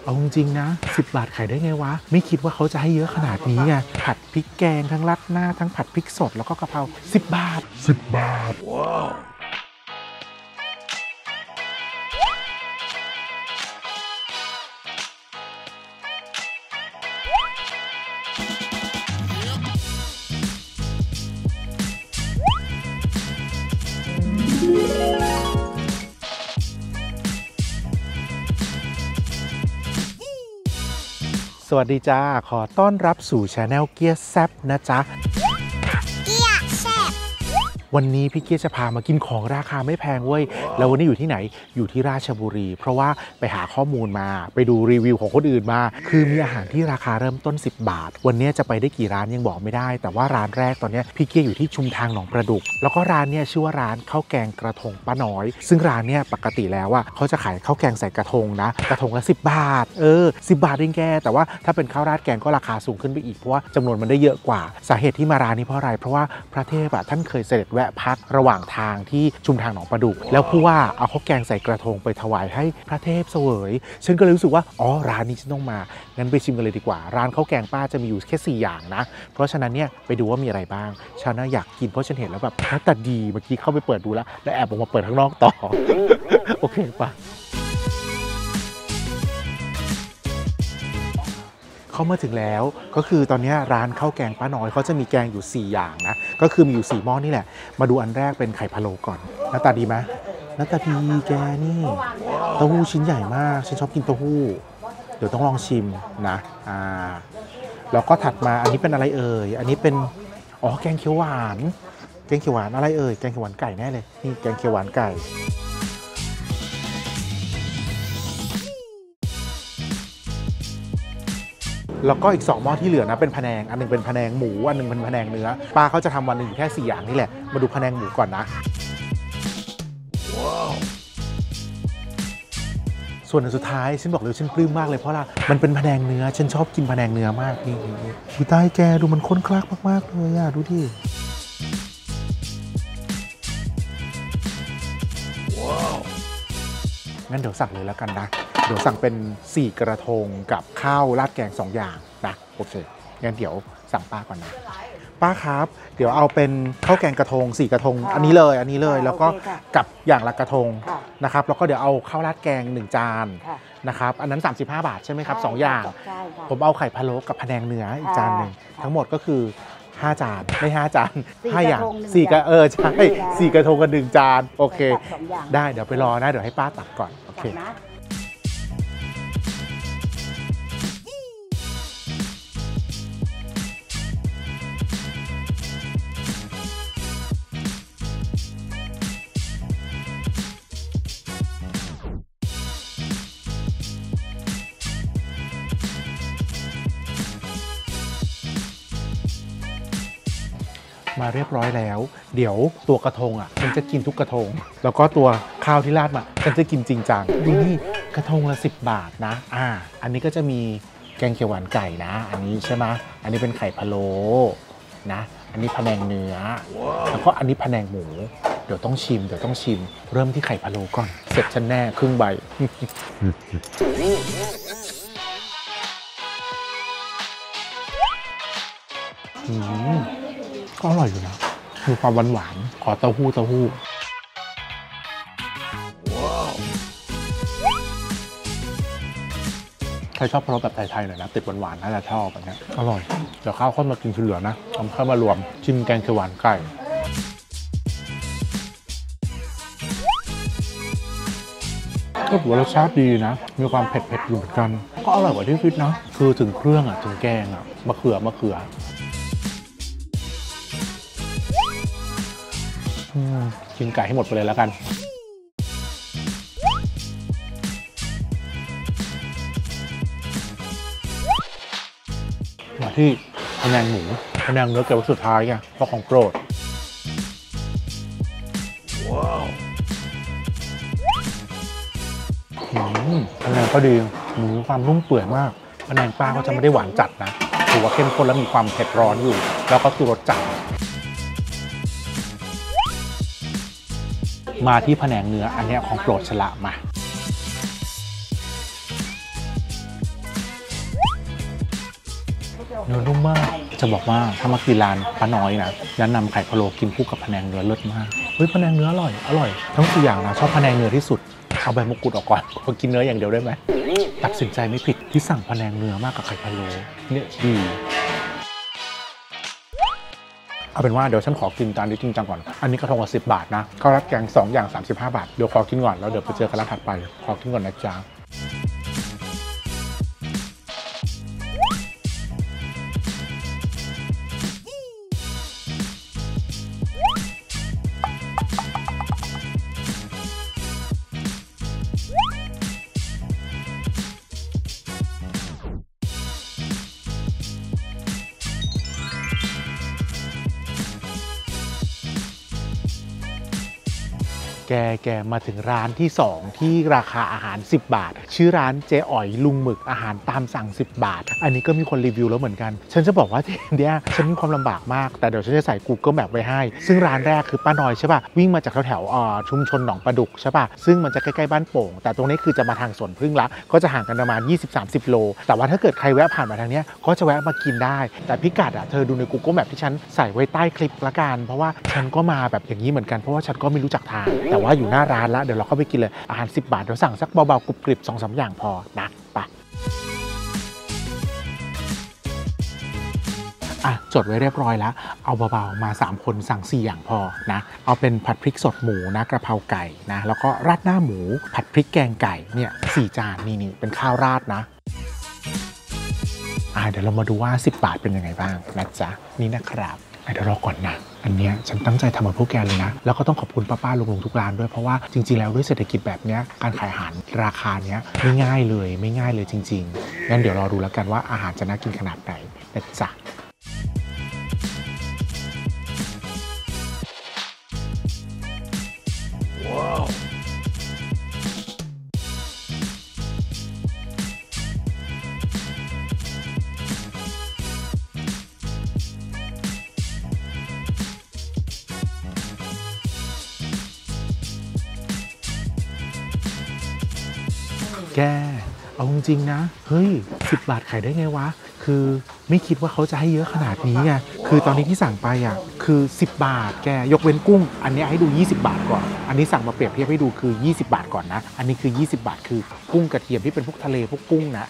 เอาจริงๆนะ10 บาทขายได้ไงวะไม่คิดว่าเขาจะให้เยอะขนาดนี้ไงผัดพริกแกงทั้งราดหน้าทั้งผัดพริกสดแล้วก็กะเพรา10 บาทว้าวสวัสดีจ้าขอต้อนรับสู่ช anel เกียร์แซบนะจ๊ะเกียร์แซบวันนี้พี่เกียร์จะพามากินของราคาไม่แพงเว้ยแล้ววันนี้อยู่ที่ไหนอยู่ที่ราชบุรีเพราะว่าไปหาข้อมูลมาไปดูรีวิวของคนอื่นมาคือมีอาหารที่ราคาเริ่มต้น10 บาทวันนี้จะไปได้กี่ร้านยังบอกไม่ได้แต่ว่าร้านแรกตอนนี้พี่เกียร์อยู่ที่ชุมทางหนองประดุกแล้วก็ร้านเนี่ยชื่อว่าร้านข้าวแกงกระทงป้าน้อยซึ่งร้านเนี่ยปกติแล้วอ่ะเขาจะขายข้าวแกงใส่กระทงนะกระทงละ10 บาท10 บาทเองแกแต่ว่าถ้าเป็นข้าวราดแกงก็ราคาสูงขึ้นไปอีกเพราะว่าจำนวนมันได้เยอะกว่าสาเหตุที่มาร้านนี้เพราะอะไรเพราะว่าพระเทพท่านเคยเสด็จแวะพักระหว่างทางที่ชุมทางหนองประดุกแล้วผู้ว่าเอาข้าวแกงใส่กระทงไปถวายให้พระเทพเสวยฉันก็เลยรู้สึกว่าอ๋อร้านนี้ฉันต้องมางั้นไปชิมกันเลยดีกว่าร้านข้าวแกงป้าจะมีอยู่แค่4 อย่างนะเพราะฉะนั้นเนี่ยไปดูว่ามีอะไรบ้างฉันน่ะอยากกินเพราะฉันเห็นแล้วแบบหน้าตาดีเมื่อกี้เข้าไปเปิดดูแล้วแอบออกมาเปิดข้างนอกต่อ โอเคปะเข้ามาถึงแล้วก็คือตอนนี้ร้านข้าวแกงป้าน้อยเขาจะมีแกงอยู่4 อย่างนะก็คือมีอยู่4 หม้อนี่แหละมาดูอันแรกเป็นไข่พะโล้ก่อนหน้าตาดีไหมหน้าตาดีแกนี่เต้าหู้ชิ้นใหญ่มากฉันชอบกินเต้าหู้เดี๋ยวต้องลองชิมนะแล้วก็ถัดมาอันนี้เป็นอะไรเอ่ยอันนี้เป็นแกงเขียวหวานแกงเขียวหวานอะไรเอ่ยแกงเขียวหวานไก่แน่เลยนี่แกงเขียวหวานไก่แล้วก็อีก2 หม้อที่เหลือนะเป็นพะแนงอันนึงเป็นพะแนงหมูอันนึงเป็นพะแนงเนื้อป้าเขาจะทำวันหนึ่งอยู่แค่4 อย่างนี่แหละมาดูพะแนงหมูก่อนนะว้าวส่วนสุดท้ายฉันบอกเลยฉันปลื้มมากเลยเพราะอะไรมันเป็นพะแนงเนื้อฉันชอบกินพะแนงเนื้อมากนี่ดูใต้แกดูมันข้นคลักมากๆเลยอ่ะดูดิว้าวงั้นเดี๋ยวสั่งเลยแล้วกันนะเดี๋ยวสั่งเป็น4 กระทงกับข้าวราดแกง2 อย่างนะโอเคงั้นเดี๋ยวสั่งป้าก่อนนะป้าครับเดี๋ยวเอาเป็นข้าวแกงกระทง4 กระทงอันนี้เลยแล้วก็กับอย่างละกระทงนะครับแล้วก็เดี๋ยวเอาข้าวราดแกง1 จานนะครับอันนั้น35 บาทใช่ไหมครับ2 อย่างผมเอาไข่พะโล้กับพะแนงเนื้ออีกจานหนึ่งทั้งหมดก็คือ5 จานไม่5 จาน5 อย่าง4 กระใช่4 กระทงกับ1 จานโอเคได้เดี๋ยวไปรอนะเดี๋ยวให้ป้าตักก่อนโอเคมาเรียบร้อยแล้วเดี๋ยวตัวกระทงฉันจะกินทุกกระทงแล้วก็ตัวข้าวที่ราดมาฉันจะกินจริงจังดูนี่กระทงละ10 บาทนะอันนี้ก็จะมีแกงเขียวหวานไก่นะอันนี้ใช่ไหมอันนี้เป็นไข่พะโล้นะอันนี้พะแนงเนื้อแล้วก็อันนี้พะแนงหมูเดี๋ยวต้องชิมเริ่มที่ไข่พะโล้ก่อนเสร็จฉันแน่ครึ่งใบ ก็อร่อยอยู่นะมีความหวานขอเต้าหู้ใครชอบพะโล้แบบไทยๆหน่อยนะติดหวานๆน่าจะชอบแบบนี้อร่อยเดี๋ยวข้าวข้นมากินทีเหลือนะเอาข้าวมารวมชิมแกงเขียวหวานไก่ก็ถือว่ารสชาติดีนะมีความเผ็ดๆอยู่เหมือนกันก็อร่อยกว่าที่คิดนะคือถึงเครื่องถึงแกงมะเขือกินไก่ให้หมดไปเลยแล้วกันมาที่พะแนงหมูพะแนงเนื้อเก็บไว้สุดท้ายไงเพราะของโปรดว้าวพะแนงก็ดีหมูความนุ่มเปื่อยมากพะแนงป้าก็จะไม่ได้หวานจัดนะถือว่าเข้มข้นและมีความเผ็ดร้อนอยู่แล้วก็คือรสจัดมาที่แผนงเนื้ออันนี้ของโปรดฉละมาเนื้อนุ่มมากจะบอกว่าถ้ามากินร้านป้าน้อยนะแนะนำไข่พะโล้กินคู่กับพะแนงเนื้อเลิศมากเฮ้ยพะแนงเนื้ออร่อยทั้ง4อย่างนะชอบพะแนงเนื้อที่สุดเอาใบมะกรูดออกก่อนขอกินเนื้ออย่างเดียวได้ไหมตัดสินใจไม่ผิดที่สั่งพะแนงเนื้อมากกับไข่พะโล้เนี่ยดีเอาเป็นว่าเดี๋ยวฉันขอกินจานนี้จริงจังก่อนอันนี้กระทงละ10 บาทนะข้าวราดแกง2 อย่าง35 บาทเดี๋ยวขอกินก่อนแล้วเดี๋ยวไปเจอกันร้านถัดไปขอกินก่อนนะจ๊ะแกมาถึงร้านที่2ที่ราคาอาหาร10 บาทชื่อร้านเจ๊อ๋อยลุงหมึกอาหารตามสั่ง10 บาทอันนี้ก็มีคนรีวิวแล้วเหมือนกันฉันจะบอกว่าที่เนี้ยฉันมีความลำบากมากแต่เดี๋ยวฉันจะใส่ Google Map ไว้ให้ซึ่งร้านแรกคือป้าน้อยใช่ป่ะวิ่งมาจากแถวชุมชนหนองปลาดุกใช่ป่ะซึ่งมันจะใกล้ๆบ้านโป่งแต่ตรงนี้คือจะมาทางสวนพึ่งละก็จะห่างกันประมาณ 20-30 โลแต่ว่าถ้าเกิดใครแวะผ่านมาทางเนี้ยก็จะแวะมากินได้แต่พิกัดเธอดูใน Google Map ที่ฉันใส่ไว้ใต้คลิปละกันเพราะว่าฉันก็มาแบบอย่างนี้เหมือนกันเพราะว่าฉันก็ไม่รู้จักทางแต่ว่าอยู่หน้าร้านแล้วเดี๋ยวเราเข้าไปกินเลยอาหาร10 บาทเดี๋ยวสั่งสักเบาๆกรุบกริบ 2-3 อย่างพอนะไปจดไว้เรียบร้อยแล้วเอาเบาๆมา3 คนสั่ง4 อย่างพอนะเอาเป็นผัดพริกสดหมูนะกระเพราไก่นะแล้วก็ราดหน้าหมูผัดพริกแกงไก่เนี่ย4 จานนี่เป็นข้าวราดนะเดี๋ยวเรามาดูว่า10 บาทเป็นยังไงบ้างนะจ๊ะนี่นะครับเดี๋ยวรอก่อนนะอันเนี้ยฉันตั้งใจทำมาพวกแกเลยนะแล้วก็ต้องขอบคุณป้าๆลุงๆทุกร้านด้วยเพราะว่าจริงๆแล้วด้วยเศรษฐกิจแบบเนี้ยการขายอาหารราคาเนี้ยไม่ง่ายเลยจริงๆงั้นเดี๋ยวรอดูแล้วกันว่าอาหารจะน่ากินขนาดไหนนะจ๊ะว้าวแกเอาจริงๆนะเฮ้ย10 บาทขายได้ไงวะคือไม่คิดว่าเขาจะให้เยอะขนาดนี้ไงคือตอนนี้ที่สั่งไปคือ10 บาทแกยกเว้นกุ้งอันนี้ให้ดู20 บาทก่อนอันนี้สั่งมาเปรียบเทียบให้ดูคือ20 บาทก่อนนะอันนี้คือ20 บาทคือกุ้งกระเทียมที่เป็นพวกทะเลพวกกุ้งนะ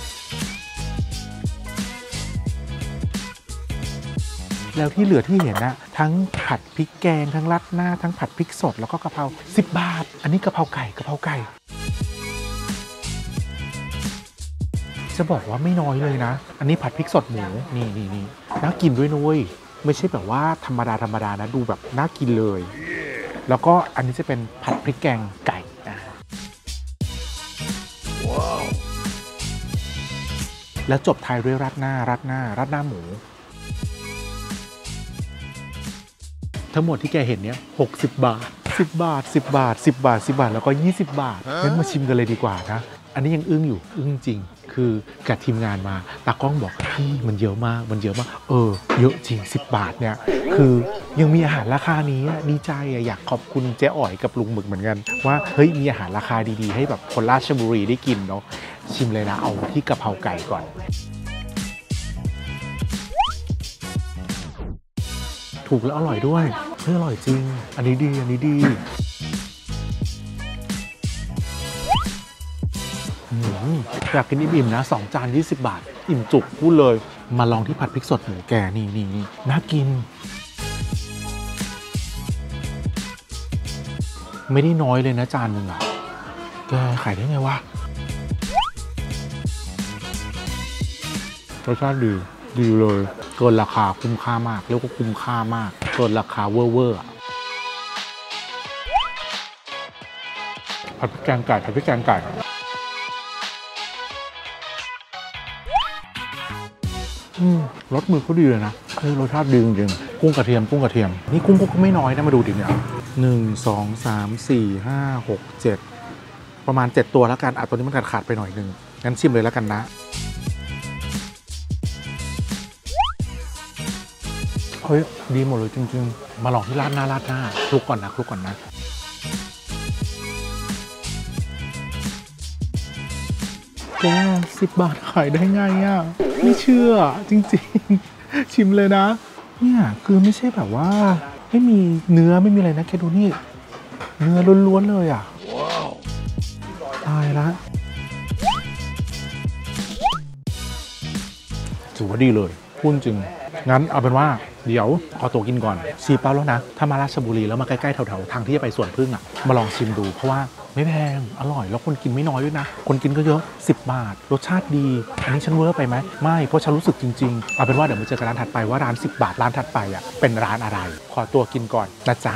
แล้วที่เหลือที่เห็นนะทั้งผัดพริกแกงทั้งราดหน้าทั้งผัดพริกสดแล้วก็กะเพรา10 บาทอันนี้กะเพราไก่จะบอกว่าไม่น้อยเลยนะอันนี้ผัดพริกสดหมูนี่น่ากินด้วยนุ้ยไม่ใช่แบบว่าธรรมดานะดูแบบน่ากินเลยแล้วก็อันนี้จะเป็นผัดพริกแกงไก่ว้าวแล้วจบท้ายด้วยราดหน้าหมูทั้งหมดที่แกเห็นเนี้ย60 บาท10 บาทแล้วก็20 บาทงั้นมาชิมกันเลยดีกว่านะอันนี้ยังอึ้งจริงคือกับทีมงานมาตากล้องบอกพี่มันเยอะมากเยอะจริง10 บาทเนี่ยคือยังมีอาหารราคานี้ดีใจอยากขอบคุณเจ๊อ๋อยกับลุงหมึกเหมือนกันว่าเฮ้ยมีอาหารราคาดีๆให้แบบคนราชบุรีได้กินเนาะชิมเลยนะเอาที่กะเพราไก่ก่อนถูกแล้วอร่อยด้วยอร่อยจริงอันนี้ดีอยากกินอิ่มๆนะ2 จาน20 บาทอิ่มจุกพูดเลยมาลองที่ผัดพริกสดหมูแกนี่น่ากินไม่ได้น้อยเลยนะจานหนึ่งแกขายได้ไงวะรสชาติดีเลยเกินราคาคุ้มค่ามากเรียกว่าคุ้มค่ามากเกินราคาเวอร์ผัดพริกแกงไก่รสมือเขาดีเลยนะรสชาติดีจริงๆกุ้งกระเทียมนี่กุ้งก็ไม่น้อยนะมาดูดิเนี่ย1 2 3 4 5 6 7ประมาณ7 ตัวแล้วกันตัวนี้มันขาดไปหน่อยนึงงั้นชิมเลยแล้วกันนะเฮ้ยดีหมดเลยจริงๆมาลองที่ราดหน้าคลุกก่อนนะแก10 บาทขายได้ไงอ่ะไม่เชื่อจริงๆชิมเลยนะเนี่ยคือไม่ใช่แบบว่าไม่มีเนื้อไม่มีอะไรนะแกดูนี่เนื้อล้วนๆเลยอ่ะตายละถือว่าดีเลยพูดจริงงั้นเอาเป็นว่าเดี๋ยวขอตัวกินก่อนชีเป้าแล้วนะถ้ามาราชบุรีแล้วมาใกล้ๆแถวๆทางที่จะไปสวนพึ่งอ่ะมาลองชิมดูเพราะว่าไม่แพงอร่อยแล้วคนกินไม่น้อยด้วยนะคนกินก็เยอะ10 บาทรสชาติดีอันนี้ฉันเวอร์ไปไหมไม่เพราะฉันรู้สึกจริงๆเอาเป็นว่าเดี๋ยวมาเจอกันร้านถัดไปว่าร้าน10 บาทร้านถัดไปอ่ะเป็นร้านอะไรขอตัวกินก่อนนะจ๊ะ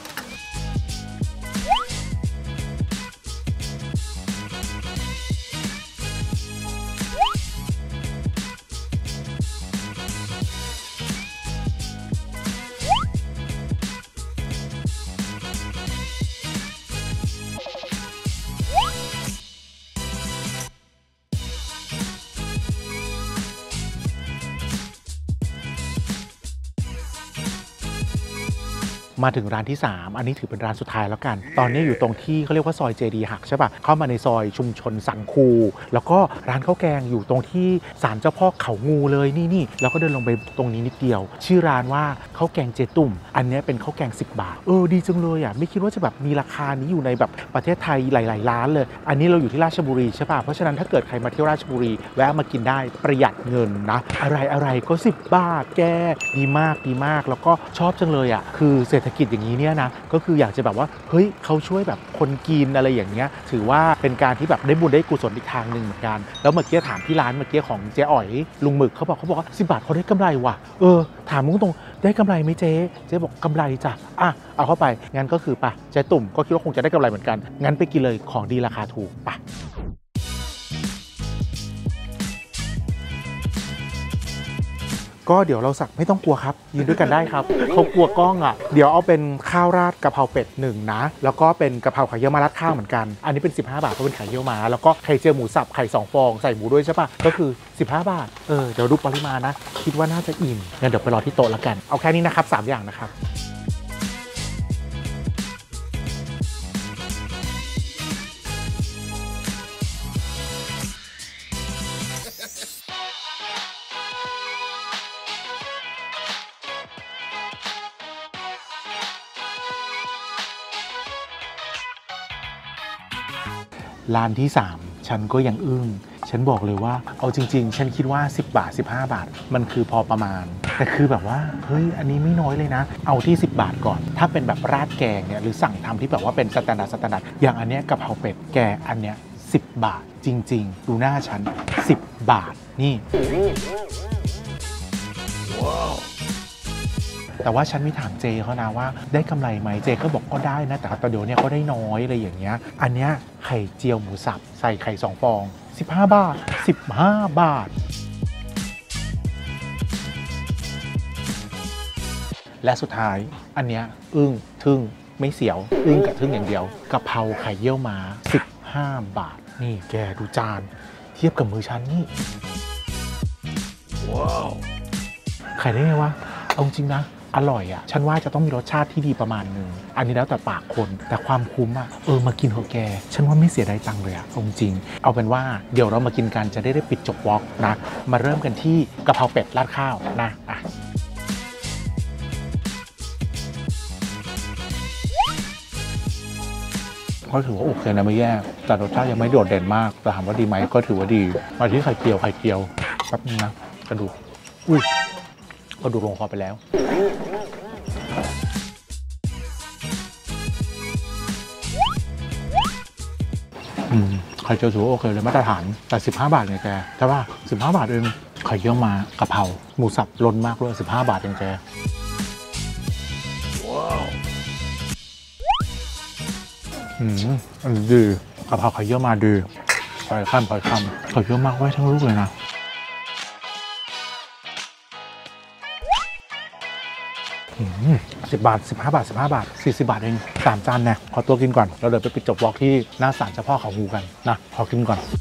มาถึงร้านที่3อันนี้ถือเป็นร้านสุดท้ายแล้วกันตอนนี้อยู่ตรงที่เขาเรียกว่าซอยเจดีหักใช่ปะเข้ามาในซอยชุมชนสังคูแล้วก็ร้านข้าวแกงอยู่ตรงที่ศาลเจ้าพ่อเขางูเลยนี่แล้วก็เดินลงไปตรงนี้นิดเดียวชื่อร้านว่าข้าวแกงเจตุ่มอันนี้เป็นข้าวแกง10 บาทดีจังเลยอ่ะไม่คิดว่าจะแบบมีราคานี้อยู่ในแบบประเทศไทยหลายๆร้านเลยอันนี้เราอยู่ที่ราชบุรีใช่ปะเพราะฉะนั้นถ้าเกิดใครมาเที่ยวราชบุรีแวะมากินได้ประหยัดเงินนะอะไรก็10 บาทแกดีมากแล้วก็ชอบจังเลยอ่ะคือเศรษฐกิจอย่างนี้เนี่ยนะก็คืออยากจะแบบว่าเฮ้ยเขาช่วยแบบคนกินอะไรอย่างเงี้ยถือว่าเป็นการที่แบบได้บุญได้กุศลอีกทางหนึ่งเหมือนกันแล้วเมื่อกี้ถามที่ร้านเมื่อกี้ของเจ๊อ๋อยลุงหมึกเขาบอกว่า10 บาทเขาได้กำไรว่ะถามลุงตรงได้กำไรไหมเจ๊บอกกำไรจ้ะเอาเข้าไปงั้นก็คือป่ะเจ๊ตุ่มก็คิดว่าคงจะได้กำไรเหมือนกันงั้นไปกินเลยของดีราคาถูกป่ะก็เดี๋ยวเราสั่งไม่ต้องกลัวครับยืนด้วยกันได้ครับเขากลัวกล้องอ่ะเดี๋ยวเอาเป็นข้าวราดกะเพราเป็ด1นะแล้วก็เป็นกะเพราไข่เยี่ยวมาราดข้าวเหมือนกันอันนี้เป็น15 บาทเพราะเป็นไข่เยี่ยวมาแล้วก็ไข่เจียวหมูสับไข่2 ฟองใส่หมูด้วยใช่ปะก็คือ15 บาทเดี๋ยวดูปริมาณนะคิดว่าน่าจะอิ่มงั้นเดี๋ยวไปรอที่โต๊ะแล้วกันเอาแค่นี้นะครับ3 อย่างนะครับร้านที่3ฉันก็ยังอึ้งฉันบอกเลยว่าเอาจริงๆฉันคิดว่า10 บาท15 บาทมันคือพอประมาณแต่คือแบบว่าเฮ้ยอันนี้ไม่น้อยเลยนะเอาที่10 บาทก่อนถ้าเป็นแบบราดแกงเนี่ยหรือสั่งทำที่แบบว่าเป็นสแตนดาร์ดอย่างอันเนี้ยกะเพราเป็ดแกอันเนี้ย10 บาทจริงๆดูหน้าฉัน10 บาทนี่แต่ว่าฉันมีถามเจเขานะว่าได้กำไรไหมเจก็บอกก็ได้นะแต่ตอนเดี๋ยวเนี่ยก็ได้น้อยอะไรอย่างเงี้ยอันเนี้ยไข่เจียวหมูสับใส่ไข่2 ฟอง15 บาท15 บาทและสุดท้ายอันเนี้ยอึ้งทึ่งไม่เสียวอึ้งกับทึ่งอย่างเดียวกะเพราไข่เยี่ยวม้า15 บาทนี่แกดูจานเทียบกับมือฉันนี่ว้าวไข่ได้ไงวะเอาจริงนะอร่อยอ่ะฉันว่าจะต้องมีรสชาติที่ดีประมาณนึงอันนี้แล้วแต่ปากคนแต่ความคุ้มอ่ะมากินเถอะแกฉันว่าไม่เสียดายตังค์เลยอ่ะจริงเอาเป็นว่าเดี๋ยวเรามากินกันจะได้ปิดจบวอล์กนะมาเริ่มกันที่กะเพราเป็ดราดข้าวนะก็ถือว่าโอเคนะไม่แย่แต่รสชาติยังไม่โดดเด่นมากแต่ถามว่าดีไหมก็ถือว่าดีมาที่ไข่เจียวแป๊บนึงนะกระดูกกระดูกลงคอไปแล้วไข่เจียวถือว่าโอเคเลยมาตรฐานแต่15 บาทไงแกใช่ป่ะ15 บาทเองไข่เยี่ยวมากะเพราหมูสับล้นมากเลย15 บาทเองแกอันนี้ดีกะเพราไข่เยี่ยวมาดีไข่ข้ามไข่เยี่ยวมากไว้ทั้งลูกเลยนะ10 บาท15 บาท15 บาท40 บาทเอง3 จานเนี่ยขอตัวกินก่อนเราเดินไปปิดจบวอล์กที่หน้าศาลเจ้าพ่อเขางูกันนะขอกินก่อน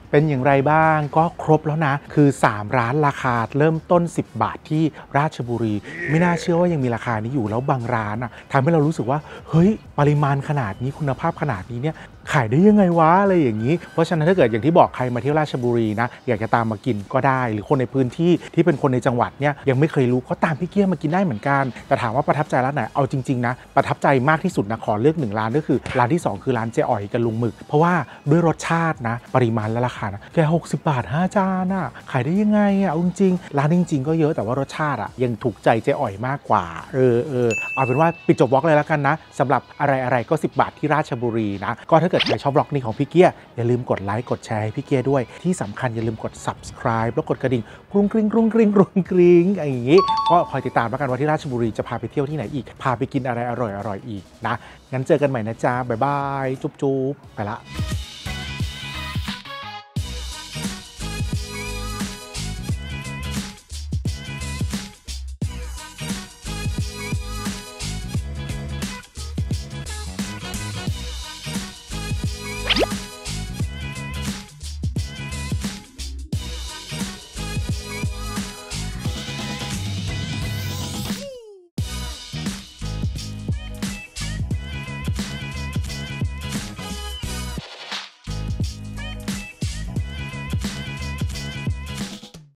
เป็นอย่างไรบ้างก็ครบแล้วนะคือ3ร้านราคาเริ่มต้น10 บาทที่ราชบุรีไม่น่าเชื่อว่ายังมีราคานี้อยู่แล้วบางร้านทำให้เรารู้สึกว่าเฮ้ยปริมาณขนาดนี้คุณภาพขนาดนี้เนี่ยขายได้ยังไงวะอะไรอย่างนี้เพราะฉะนั้นถ้าเกิดอย่างที่บอกใครมาเที่ยวราชบุรีนะอยากจะตามมากินก็ได้หรือคนในพื้นที่ที่เป็นคนในจังหวัดเนี่ยยังไม่เคยรู้ก็ตามพี่เกี้ยมากินได้เหมือนกันแต่ถามว่าประทับใจร้านไหนเอาจริงๆนะประทับใจมากที่สุดนะขอเลือก1ร้านก็คือร้านที่2คือร้านเจ๊อ๋อยกับลุงหมึกเพราะว่าด้วยรสชาตินะปริมาณและราคานะแค่60 บาท5จานขายได้ยังไงเอาจริงๆร้านจริงๆก็เยอะแต่ว่ารสชาติยังถูกใจเจ๊อ๋อยมากกว่าเอาเป็นว่าปิดจบบล็อกเลยแล้วกันนะสำหรับอะไรก็10 บาทที่ราชบุรีนะก็ถ้าเกิดใครชอบบล็อกนี้ของพี่เกี้ยอย่าลืมกดไลค์กดแชร์ให้พี่เกี้ยด้วยที่สำคัญอย่าลืมกด subscribe แล้วกดกระดิ่งกรุ้งกริ้งกรุ้งกริ้งกรุ้งกริ้งอย่างนี้ก็คอยติดตามแล้วกันว่าที่ราชบุรีจะพาไปเที่ยวที่ไหนอีกพาไปกินอะไรอร่อยๆอีกนะงั้นเจอกันใหม่นะจ๊ะบ๊ายบายจุ๊บๆไปละ